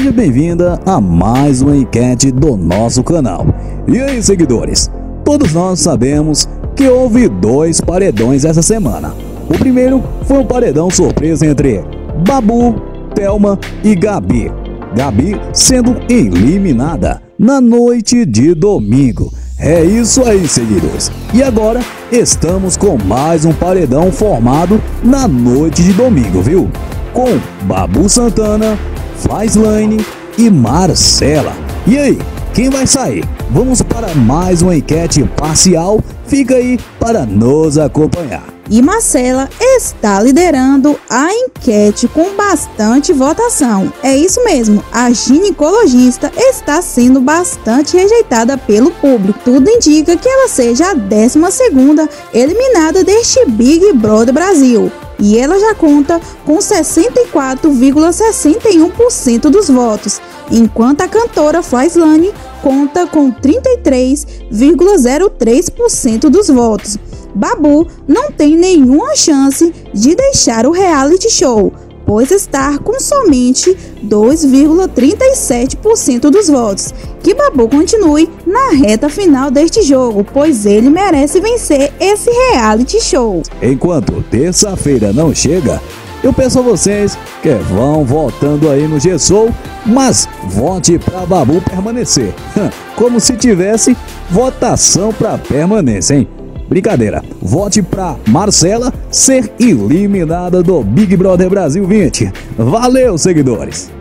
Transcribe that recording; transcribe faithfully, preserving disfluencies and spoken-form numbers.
Seja bem-vinda a mais uma enquete do nosso canal. E aí, seguidores? Todos nós sabemos que houve dois paredões essa semana. O primeiro foi um paredão surpresa entre Babu, Thelma e Gabi. Gabi sendo eliminada na noite de domingo. É isso aí, seguidores. E agora estamos com mais um paredão formado na noite de domingo, viu? Com Babu Santana, Flyslane e Marcela. E aí, quem vai sair? Vamos para mais uma enquete parcial. Fica aí para nos acompanhar. E Marcela está liderando a enquete com bastante votação. É isso mesmo, a ginecologista está sendo bastante rejeitada pelo público. Tudo indica que ela seja a décima segunda eliminada deste Big Brother Brasil. E ela já conta com sessenta e quatro vírgula sessenta e um por cento dos votos, enquanto a cantora Flyslane conta com trinta e três vírgula zero três por cento dos votos. Babu não tem nenhuma chance de deixar o reality show, pois está com somente dois vírgula trinta e sete por cento dos votos. Que Babu continue na reta final deste jogo, pois ele merece vencer esse reality show. Enquanto terça-feira não chega, eu peço a vocês que vão votando aí no G-Show, mas vote para Babu permanecer, como se tivesse votação para permanência, hein? Brincadeira, vote para Marcela ser eliminada do Big Brother Brasil vinte. Valeu, seguidores!